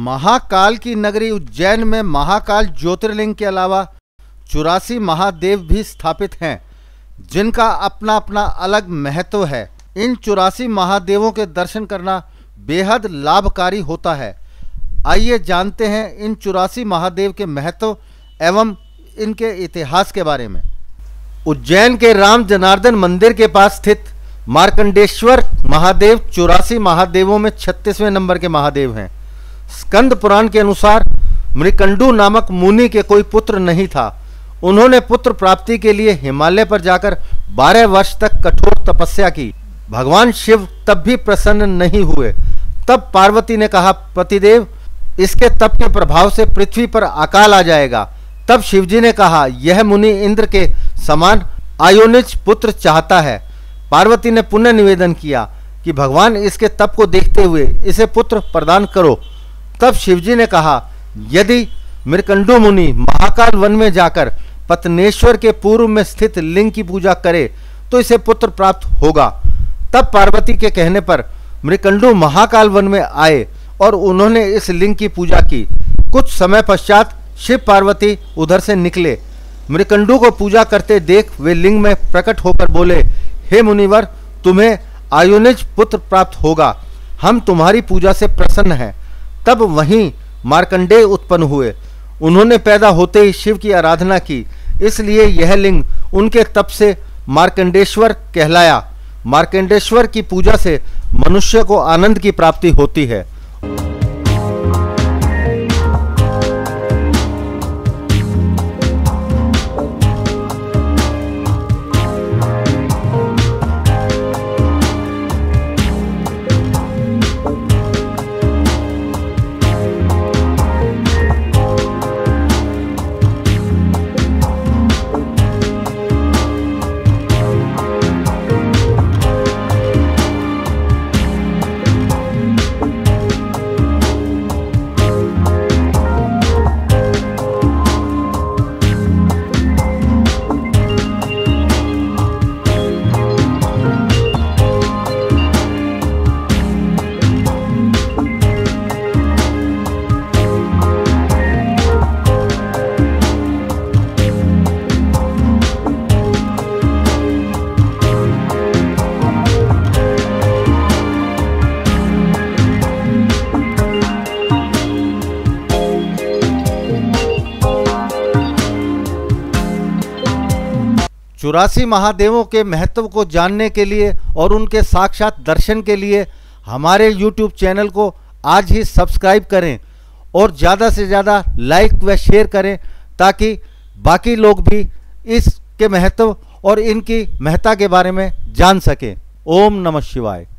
महाकाल की नगरी उज्जैन में महाकाल ज्योतिर्लिंग के अलावा 84 महादेव भी स्थापित हैं, जिनका अपना अपना अलग महत्व है। इन 84 महादेवों के दर्शन करना बेहद लाभकारी होता है। आइए जानते हैं इन 84 महादेव के महत्व एवं इनके इतिहास के बारे में। उज्जैन के राम जनार्दन मंदिर के पास स्थित मार्कंडेश्वर महादेव 84 महादेवों में 36वें नंबर के महादेव हैं। स्कंद पुराण के अनुसार मृकंडू नामक मुनि के कोई पुत्र नहीं था। उन्होंने पुत्र प्राप्ति के लिए हिमालय पर जाकर 12 वर्ष तक कठोर तपस्या की। भगवान शिव तब भी प्रसन्न नहीं हुए। तब पार्वती ने कहा, पतिदेव, इसके तप के प्रभाव से पृथ्वी पर अकाल आ जाएगा। तब शिवजी ने कहा, यह मुनि इंद्र के समान आयोनिज पुत्र चाहता है। पार्वती ने पुनः निवेदन किया कि भगवान इसके तप को देखते हुए इसे पुत्र प्रदान करो। तब शिवजी ने कहा, यदि मृकंडू मुनि महाकाल वन में जाकर पत्नेश्वर के पूर्व में स्थित लिंग की पूजा करे तो इसे पुत्र प्राप्त होगा। तब पार्वती के कहने पर मृकंडू महाकाल वन में आए और उन्होंने इस लिंग की पूजा की। कुछ समय पश्चात शिव पार्वती उधर से निकले। मृकंडू को पूजा करते देख वे लिंग में प्रकट होकर बोले, हे मुनिवर, तुम्हें आयोनिज पुत्र प्राप्त होगा। हम तुम्हारी पूजा से प्रसन्न हैं। तब वहीं मार्कंडेय उत्पन्न हुए। उन्होंने पैदा होते ही शिव की आराधना की, इसलिए यह लिंग उनके तप से मार्कंडेश्वर कहलाया। मार्कंडेश्वर की पूजा से मनुष्य को आनंद की प्राप्ति होती है। चौरासी महादेवों के महत्व को जानने के लिए और उनके साक्षात दर्शन के लिए हमारे YouTube चैनल को आज ही सब्सक्राइब करें और ज़्यादा से ज़्यादा लाइक व शेयर करें, ताकि बाकी लोग भी इसके महत्व और इनकी महत्ता के बारे में जान सकें। ओम नमः शिवाय।